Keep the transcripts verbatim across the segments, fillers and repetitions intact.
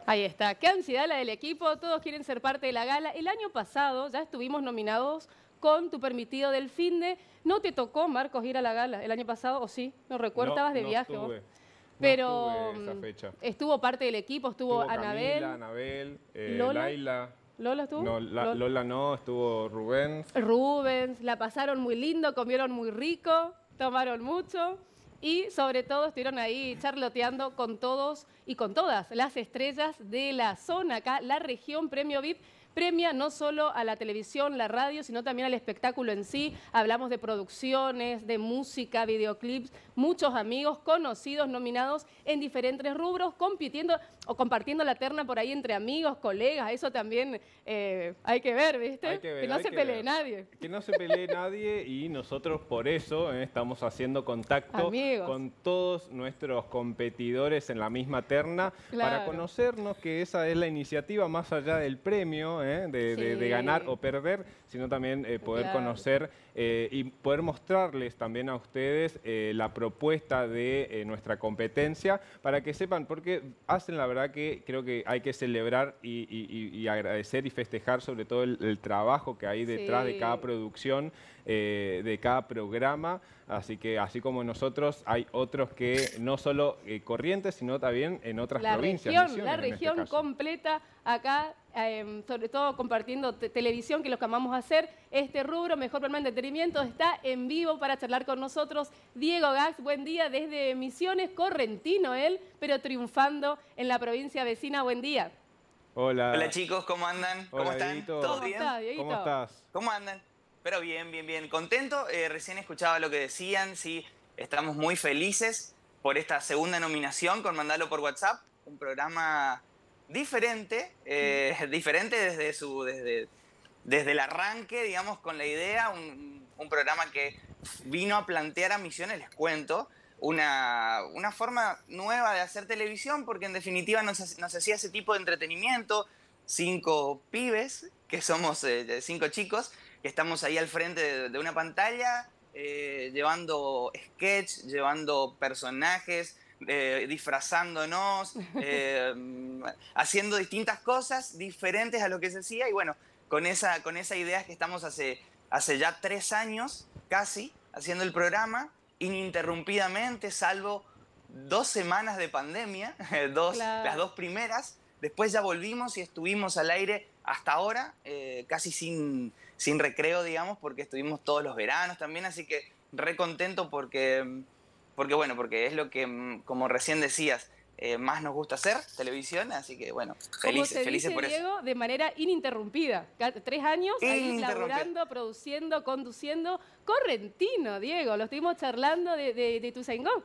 Ahí está. Qué ansiedad la del equipo. Todos quieren ser parte de la gala. El año pasado ya estuvimos nominados con Tu Permitido del Finde. ¿No te tocó, Marcos, ir a la gala el año pasado? ¿O sí? No recuerdo, No, estabas de no viaje vos. estuve. No Pero estuve esa fecha. estuvo parte del equipo, estuvo, Estuvo Anabel. Camila, Anabel, eh, Lola. Laila. ¿Lola estuvo? No, la, Lola. Lola no, estuvo Rubén. Rubens, la pasaron muy lindo, comieron muy rico, tomaron mucho y sobre todo estuvieron ahí charloteando con todos y con todas las estrellas de la zona acá, la región Premio V I P. Premia no solo a la televisión, la radio, sino también al espectáculo en sí. Hablamos de producciones, de música, videoclips, muchos amigos conocidos nominados en diferentes rubros, compitiendo o compartiendo la terna por ahí entre amigos, colegas. Eso también eh, hay que ver, ¿viste? Hay que ver, que no hay se que pelee ver. nadie. Que no se pelee nadie y nosotros por eso eh, estamos haciendo contacto Amigos. con todos nuestros competidores en la misma terna Claro. para conocernos, que esa es la iniciativa más allá del premio, eh, de, Sí. de, de ganar o perder, sino también eh, poder Claro. conocer eh, y poder mostrarles también a ustedes eh, la propuesta de eh, nuestra competencia para que sepan, porque hacen la verdad que creo que hay que celebrar y, y, y agradecer y festejar sobre todo el, el trabajo que hay detrás Sí. de cada producción, eh, de cada programa. Así que así como nosotros, hay otros que no solo eh, Corrientes, sino también en otras La provincias. región, Misiones, la en este región caso. completa acá, eh, sobre todo compartiendo te televisión, que es lo que amamos hacer. Este rubro, Mejor Programa de Entretenimiento, está en vivo para charlar con nosotros. Diego Gax, buen día desde Misiones, correntino él, pero triunfando en la provincia vecina. Buen día. Hola. Hola chicos, ¿cómo andan? Hola, ¿Cómo están? Dieguito. ¿Todo ¿Cómo bien? estás, Dieguito? ¿Cómo estás? ¿Cómo andan? Pero bien, bien, bien. Contento. Eh, recién escuchaba lo que decían. Sí, estamos muy felices por esta segunda nominación con Mandalo por WhatsApp. Un programa diferente, eh, diferente desde, su, desde, desde el arranque, digamos, con la idea. Un, un programa que vino a plantear a Misiones, les cuento, una, una forma nueva de hacer televisión, porque en definitiva nos, nos hacía ese tipo de entretenimiento. Cinco pibes, que somos eh, cinco chicos, que estamos ahí al frente de, de una pantalla, eh, llevando sketch, llevando personajes, eh, disfrazándonos, eh, haciendo distintas cosas diferentes a lo que se hacía. Y bueno, con esa, con esa idea es que estamos hace, hace ya tres años casi haciendo el programa, ininterrumpidamente, salvo dos semanas de pandemia, dos, Claro. las dos primeras. Después ya volvimos y estuvimos al aire hasta ahora, eh, casi sin, sin recreo, digamos, porque estuvimos todos los veranos también, así que re contento porque, porque bueno, porque es lo que, como recién decías, eh, más nos gusta hacer, televisión, así que bueno, Como felices, se felices dice, por eso. Diego, de manera ininterrumpida. Ca- Tres años ahí Ininterrumpida. laburando, produciendo, conduciendo. Correntino, Diego, lo estuvimos charlando de, de, de Ituzaingó.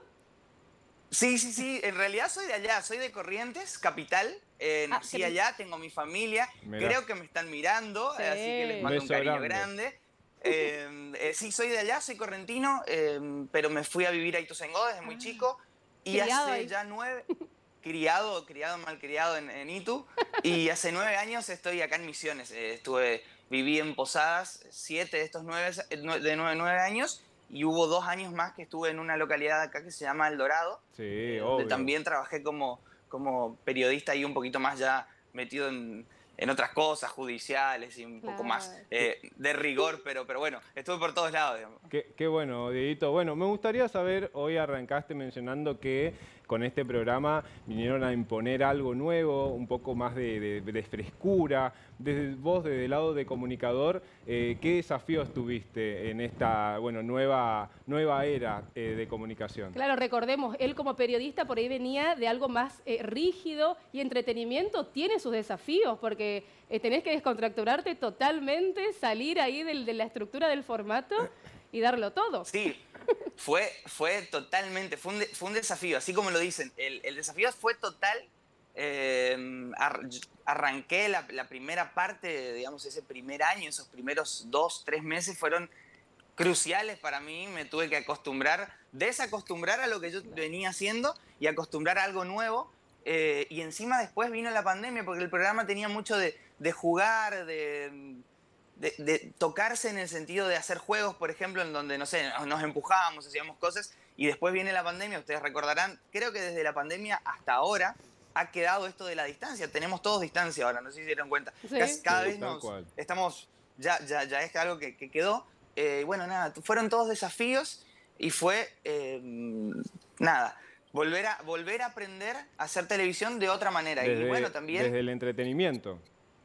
Sí, sí, sí, en realidad soy de allá, soy de Corrientes, capital, eh, Ah, nací que- allá, tengo mi familia, Mirá. creo que me están mirando, Sí. así que les mando un Beso cariño grande. grande. Eh, eh, sí, soy de allá, soy correntino, eh, pero me fui a vivir a Ituzaingó desde muy chico y Criado hace ahí. ya nueve, criado, criado, malcriado en, en Itu, y hace nueve años estoy acá en Misiones. Eh, estuve, viví en Posadas siete de estos nueve, de nueve, nueve años, y hubo dos años más que estuve en una localidad acá que se llama El Dorado, Sí, eh, obvio. donde también trabajé como, como periodista y un poquito más ya metido en, en otras cosas judiciales y un poco más Claro. eh, de rigor, pero, pero bueno, estuve por todos lados, digamos. Qué, qué bueno, Dieguito. Bueno, me gustaría saber, hoy arrancaste mencionando que con este programa vinieron a imponer algo nuevo, un poco más de, de- de frescura. Desde vos, desde el lado de comunicador, eh, ¿qué desafíos tuviste en esta bueno, nueva, nueva era eh, de comunicación? Claro, recordemos, él como periodista por ahí venía de algo más eh, rígido y entretenimiento tiene sus desafíos porque eh, tenés que descontracturarte totalmente, salir ahí del- de la estructura del formato y darlo todo. Sí, fue, fue totalmente, fue un, de- fue un desafío, así como lo dicen, el, el desafío fue total. Eh, ar- arranqué la, la primera parte, digamos, ese primer año, esos primeros dos, tres meses fueron cruciales para mí. Me tuve que acostumbrar, desacostumbrar a lo que yo venía haciendo y acostumbrar a algo nuevo. Eh, y encima después vino la pandemia porque el programa tenía mucho de, de jugar, de, de, de tocarse en el sentido de hacer juegos, por ejemplo, en donde, no sé, nos empujábamos, hacíamos cosas. Y después viene la pandemia, ustedes recordarán, creo que desde la pandemia hasta ahora ha quedado esto de la distancia. Tenemos todos distancia ahora, no sé si se dieron cuenta. Sí. Cada, cada Sí, vez tal nos cual. estamos, ya, ya, ya es algo que, que quedó. Eh, bueno, nada, fueron todos desafíos y fue, eh, nada, volver a, volver a aprender a hacer televisión de otra manera. Desde, y bueno, también... desde el entretenimiento.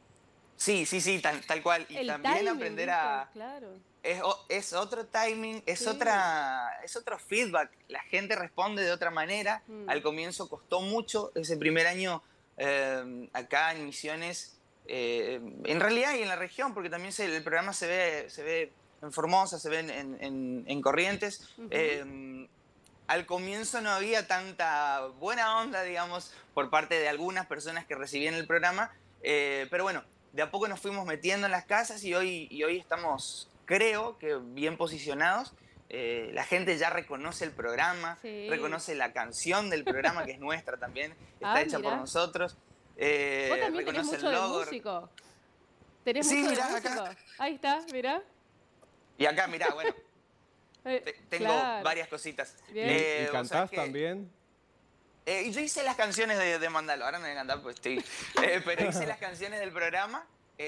Sí, sí, sí, tal, tal cual. Y El también timing, aprender ¿viste? a... Claro. Es, o- es otro timing, es, Sí. otra, es otro feedback. La gente responde de otra manera. Mm. Al comienzo costó mucho. Ese primer año eh, acá en Misiones, eh, en realidad y en la región, porque también se- el programa se ve, se ve en Formosa, se ve en, en- en- en Corrientes. Ujú. Eh, al comienzo no había tanta buena onda, digamos, por parte de algunas personas que recibían el programa. Eh, pero bueno, de a poco nos fuimos metiendo en las casas y hoy, y hoy estamos, creo que bien posicionados. Eh, la gente ya reconoce el programa, Sí. reconoce la canción del programa, que es nuestra también, está Ah, hecha por mirá. nosotros. Eh, Vos también tenés reconoce mucho el de logo. músico. Tenés Sí, mucho de mirá, músico. acá. Ahí está, mirá. Y acá, mirá, bueno, Eh, te- tengo claro. varias cositas. ¿Y, Bien. Eh, y vos cantás sabés que- también? Eh, y yo hice las canciones de, de Mandalo, ahora no voy a cantar pues estoy... eh, pero hice las canciones del programa,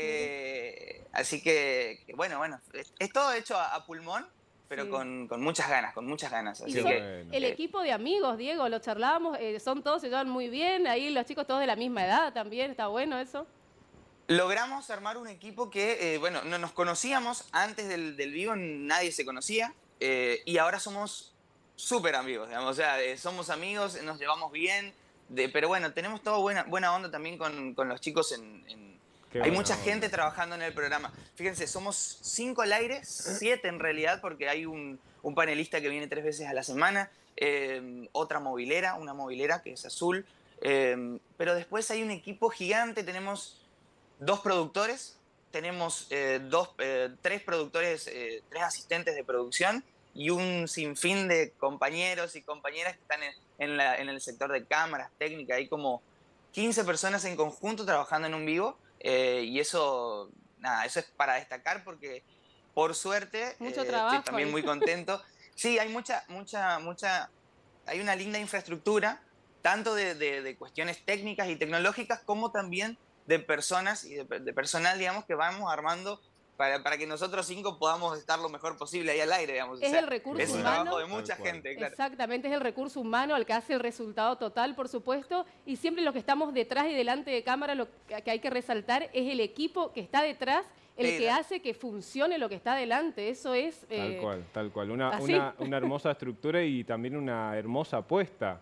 eh, así que, que bueno, bueno, es, es todo hecho a, a pulmón, pero Sí. con, con muchas ganas, con muchas ganas. Y Así Qué son que, bueno. el eh, equipo de amigos, Diego, lo charlábamos, eh, son todos, se llevan muy bien, ahí los chicos todos de la misma edad también, está bueno eso. logramos armar un equipo que, eh, bueno, no nos conocíamos antes del, del vivo, nadie se conocía, eh, y ahora somos súper amigos, digamos, o sea, eh, somos amigos, nos llevamos bien, de, pero bueno, tenemos toda buena, buena onda también con, con los chicos en... en- Qué hay buena mucha onda. gente trabajando en el programa. Fíjense, somos cinco al aire, siete en realidad, porque hay un, un panelista que viene tres veces a la semana, eh, otra movilera, una movilera que es azul, eh, pero después hay un equipo gigante, tenemos dos productores, tenemos eh, dos, eh, tres productores, eh, tres asistentes de producción y un sinfín de compañeros y compañeras que están en, en, la- en el sector de cámaras, técnica. Hay como quince personas en conjunto trabajando en un vivo eh, y eso, nada, eso es para destacar porque por suerte Mucho eh, trabajo estoy también ahí. muy contento. Sí, hay mucha, mucha, mucha, hay una linda infraestructura, tanto de, de- de cuestiones técnicas y tecnológicas como también de personas y de, de personal, digamos, que vamos armando para, para que nosotros cinco podamos estar lo mejor posible ahí al aire, digamos. O Es sea, el recurso es un humano. trabajo de mucha Tal cual. gente, claro. Exactamente, es el recurso humano el que hace el resultado total, por supuesto, y siempre los que estamos detrás y delante de cámara, lo que hay que resaltar es el equipo que está detrás, el Sí, que la- hace que funcione lo que está delante, eso es... Tal eh, cual, tal cual. Una, ¿así? una, una hermosa estructura y también una hermosa apuesta.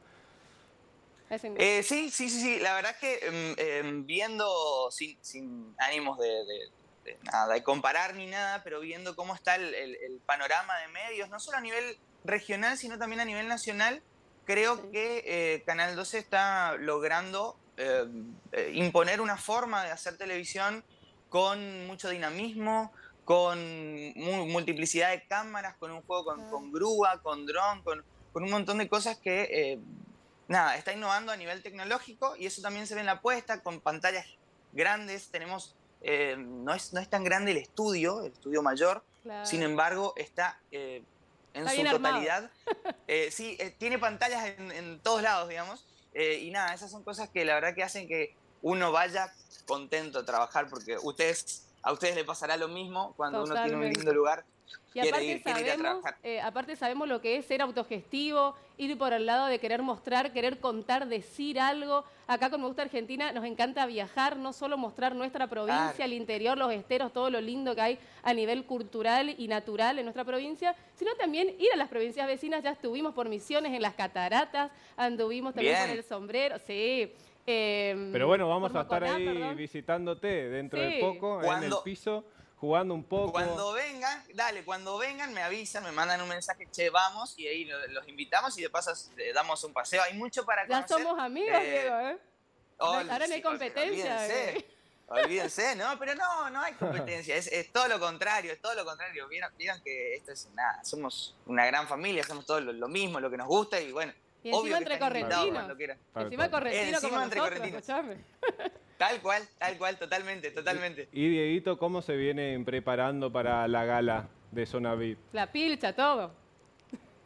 es en- Eh, sí, sí, sí, sí. La verdad es que em, em, viendo, sin, sin ánimos de, de- de nada, de comparar ni nada, pero viendo cómo está el, el- el panorama de medios, no solo a nivel regional, sino también a nivel nacional, creo Sí. que eh, Canal doce está logrando eh, eh, imponer una forma de hacer televisión con mucho dinamismo, con mu- multiplicidad de cámaras, con un juego con, Claro. con grúa, con dron, con, con un montón de cosas que... eh, nada, está innovando a nivel tecnológico y eso también se ve en la apuesta, con pantallas grandes. Tenemos, eh, no, es, no es tan grande el estudio, el estudio mayor, Claro. sin embargo, está eh, en Está su bien armado. totalidad. Eh, sí, eh, tiene pantallas en, en todos lados, digamos. eh, y nada, esas son cosas que la verdad que hacen que uno vaya contento a trabajar, porque ustedes, a ustedes les pasará lo mismo cuando uno tiene un Totalmente. lindo lugar. Y quiere aparte ir, quiere ir a sabemos, trabajar. eh, aparte sabemos lo que es ser autogestivo, ir por el lado de querer mostrar, querer contar, decir algo. Acá con Me Gusta Argentina nos encanta viajar, no solo mostrar nuestra provincia, Claro. el interior, los esteros, todo lo lindo que hay a nivel cultural y natural en nuestra provincia, sino también ir a las provincias vecinas. Ya estuvimos por Misiones en las cataratas, anduvimos también Bien. por el Sombrero, sí. eh, Pero bueno, vamos por a estar Moconá, ahí perdón. visitándote dentro Sí. de poco, en el Cuando- piso, jugando un poco. Cuando vengan, dale, cuando vengan me avisan, me mandan un mensaje, che, vamos, y ahí lo- los invitamos y de paso le damos un paseo. Hay mucho para Ya conocer. somos amigos, Eh, Diego, ¿eh? oh, Ahora no hay sí, competencia, Olvídense, eh. olvídense, no, pero no, no hay competencia, es, es todo lo contrario, es todo lo contrario. Vieron, vieron que esto es nada, somos una gran familia, hacemos todo lo, lo mismo, lo que nos gusta y bueno, Y obvio encima que entre están invitados correntinos. cuando quieran. Tal Encima cual. correntino Encima como entre nosotros, correntinos. escuchame. Tal cual, tal cual, totalmente, totalmente. Y Dieguito, ¿cómo se vienen preparando para la gala de Zona V I P? La pilcha, todo.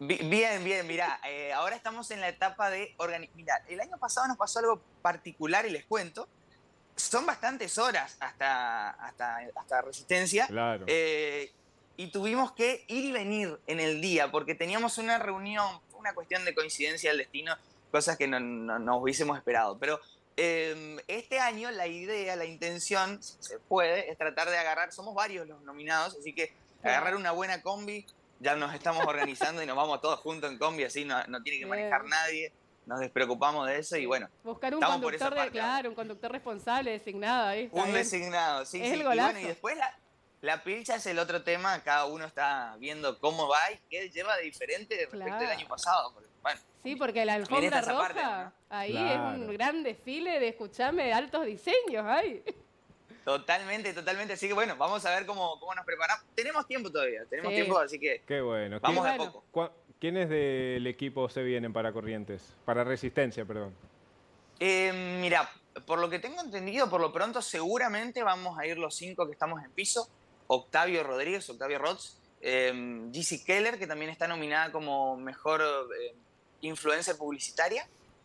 Bien, bien, mirá, eh, ahora estamos en la etapa de organizar. Mirá, el año pasado nos pasó algo particular y les cuento. Son bastantes horas hasta, hasta, hasta Resistencia. Claro. Eh, y tuvimos que ir y venir en el día porque teníamos una reunión, una cuestión de coincidencia del destino, cosas que no, no, no hubiésemos esperado. Pero eh, este año la idea, la intención, si se puede, es tratar de agarrar, somos varios los nominados, así que agarrar una buena combi. Ya nos estamos organizando y nos vamos todos juntos en combi, así no, no tiene que manejar nadie. Nos despreocupamos de eso y bueno. Buscar un conductor, de, claro, un conductor responsable, designado. Ahí está un bien. designado, sí, es sí. El golazo. Y bueno, y después la, la pilcha es el otro tema. Cada uno está viendo cómo va y qué lleva de diferente respecto claro. al año pasado. Porque, bueno, sí, porque la alfombra roja, parte, ¿no? ahí claro. es un gran desfile de, escuchame, de altos diseños. Ay. Totalmente, totalmente. Así que bueno, vamos a ver cómo, cómo nos preparamos. Tenemos tiempo todavía, tenemos sí. tiempo, así que qué bueno. vamos ¿Qué, de a poco. ¿Quiénes del equipo se vienen para Corrientes? Para Resistencia, perdón. Eh, mira, por lo que tengo entendido, por lo pronto seguramente vamos a ir los cinco que estamos en piso. Octavio Rodríguez, Octavio Rods, eh, G C Keller, que también está nominada como mejor eh, influencer publicitaria.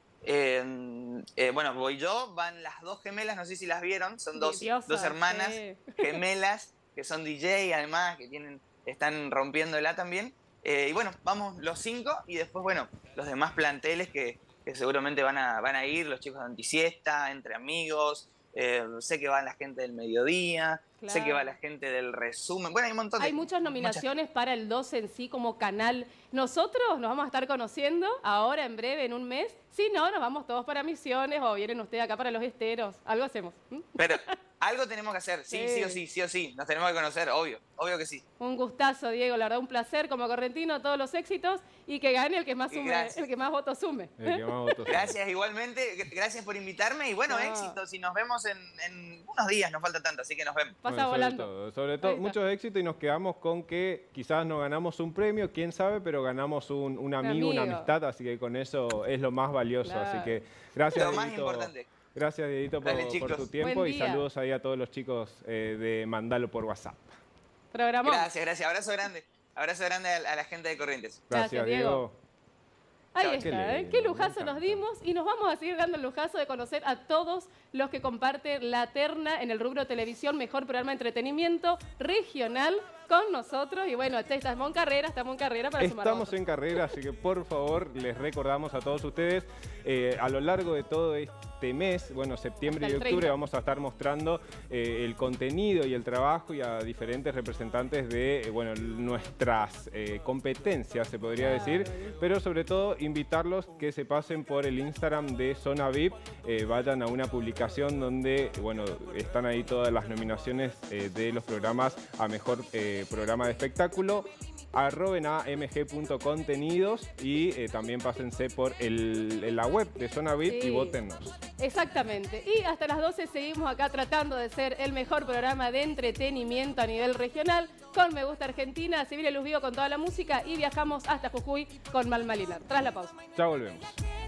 Eh, eh, bueno, voy yo, van las dos gemelas, no sé si las vieron, son dos, Diosa, dos hermanas sí. gemelas que son D J además, que tienen, están rompiéndola también. Eh, y bueno, vamos los cinco y después, bueno, los demás planteles que, que seguramente van a, van a ir, los chicos de Antisiesta, Entre Amigos, eh, sé que va la gente del Mediodía, claro. sé que va la gente del Resumen, bueno, hay un montón de... Hay muchas nominaciones muchas... para el doce en sí como canal. Nosotros nos vamos a estar conociendo ahora en breve, en un mes. Si no, nos vamos todos para Misiones o vienen ustedes acá para Los Esteros. Algo hacemos. ¿Mm? Pero algo tenemos que hacer, sí, sí, sí o sí, sí o sí. Nos tenemos que conocer, obvio, obvio que sí. Un gustazo, Diego, la verdad, un placer como correntino, todos los éxitos y que gane el que más sume, el que más votos sume. El que más votos gracias, sume. igualmente, gracias por invitarme y bueno, no. éxitos. Y nos vemos en, en unos días, no falta tanto, así que nos vemos. Pasa bueno, volando. Sobre todo, sobre todo muchos éxitos y nos quedamos con que quizás no ganamos un premio, quién sabe, pero ganamos un, un, amigo, un amigo, una amistad, así que con eso es lo más valioso. Claro. Así que gracias, lo más Dieguito. importante. Gracias, Dieguito, por, Dale, por tu tiempo y saludos ahí a todos los chicos eh, de Mandalo por WhatsApp. Programón. Gracias, gracias. Abrazo grande. Abrazo grande a, a la gente de Corrientes. Gracias, gracias Diego. Diego. Ahí Chao, está, qué, ¿eh? lindo, Qué lujazo nos dimos y nos vamos a seguir dando el lujazo de conocer a todos los que comparten la terna en el rubro televisión, mejor programa de entretenimiento regional con nosotros. Y bueno, estamos en carrera, estamos en carrera para sumar Estamos en carrera, así que por favor les recordamos a todos ustedes, eh, a lo largo de todo este mes, bueno, septiembre y octubre, treinta. Vamos a estar mostrando eh, el contenido y el trabajo y a diferentes representantes de, eh, bueno, nuestras eh, competencias, se podría claro. decir, pero sobre todo invitarlos que se pasen por el Instagram de Zona V I P, eh, vayan a una publicación donde, bueno, están ahí todas las nominaciones eh, de los programas a mejor eh, programa de espectáculo. Arroben a m g punto contenidos y eh, también pásense por el, la web de Zona V I P sí. y votennos. Exactamente. Y hasta las doce seguimos acá tratando de ser el mejor programa de entretenimiento a nivel regional con Me Gusta Argentina. Se viene Luz Vivo con toda la música y viajamos hasta Jujuy con Malmalinar. Tras la pausa. Ya volvemos.